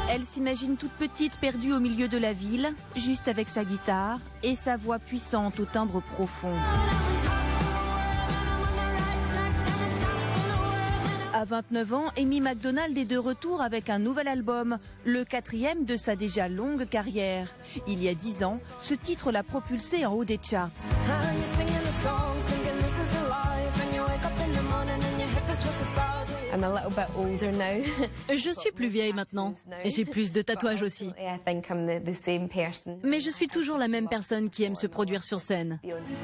Elle s'imagine toute petite, perdue au milieu de la ville, juste avec sa guitare et sa voix puissante au timbre profond. À 29 ans, Amy Macdonald est de retour avec un nouvel album, le 4e de sa déjà longue carrière. Il y a 10 ans, ce titre l'a propulsée en haut des charts. Je suis plus vieille maintenant. J'ai plus de tatouages aussi. Mais je suis toujours la même personne qui aime se produire sur scène.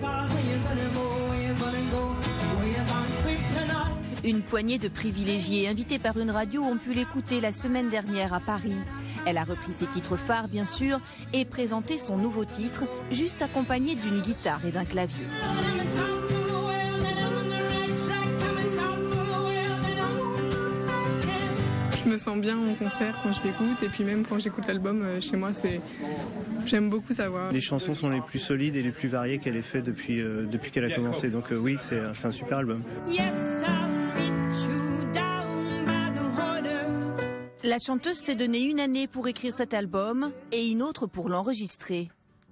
Une poignée de privilégiés invités par une radio ont pu l'écouter la semaine dernière à Paris. Elle a repris ses titres phares, bien sûr, et présenté son nouveau titre, juste accompagné d'une guitare et d'un clavier. Je me sens bien en concert quand je l'écoute, et puis même quand j'écoute l'album chez moi, j'aime beaucoup sa voix. Les chansons sont les plus solides et les plus variées qu'elle ait fait depuis qu'elle a commencé. Donc oui, c'est un super album. La chanteuse s'est donné une année pour écrire cet album et une autre pour l'enregistrer.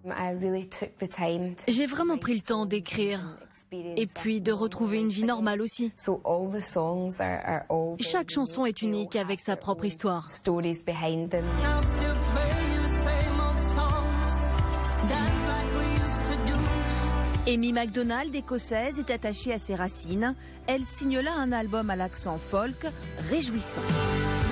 J'ai vraiment pris le temps d'écrire et puis de retrouver une vie normale aussi. Chaque chanson est unique avec sa propre histoire. Amy Macdonald, écossaise, est attachée à ses racines. Elle signe là un album à l'accent folk réjouissant.